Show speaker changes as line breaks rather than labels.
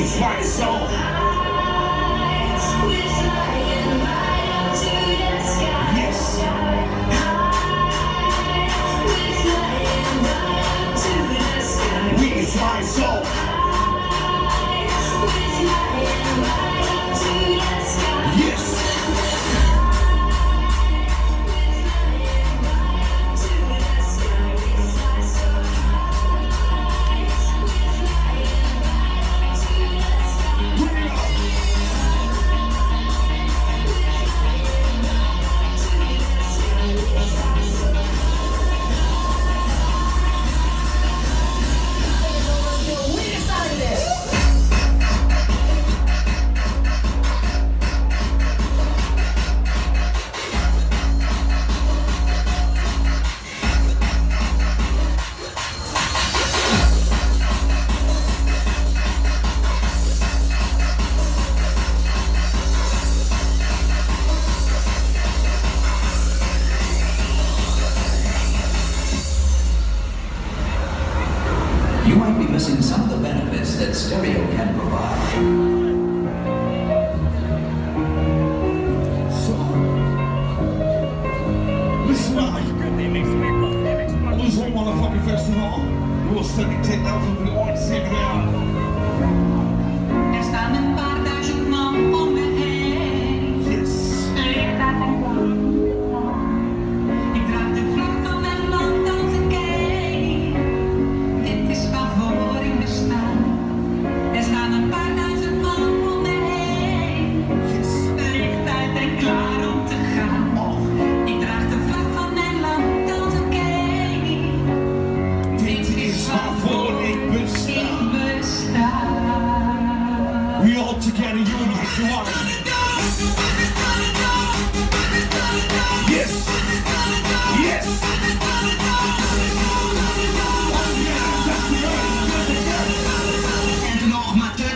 fly so high, we're flying right up to the sky. Yes. High, we're flying right up to the sky. We fly so high, we're flying right up to the sky. Yes.
You might be missing some of the benefits that stereo can provide.
So, listen up. This whole motherfucking festival. We will send 10,000 for the audience. Check it out.
Er staan een paar duizend man om me heen.
Yes.
Licht uit en blauw. Ik draag de vlag van mijn land als een kei. Dit is waarvoor ik besta. Er staan een paar duizend man om me heen. Licht uit en klaar om te gaan. Ik draag de vlag van mijn land als een kei. Dit is waarvoor ik besta.
We all together, unity, one. Yes. Yes.
En nog maar te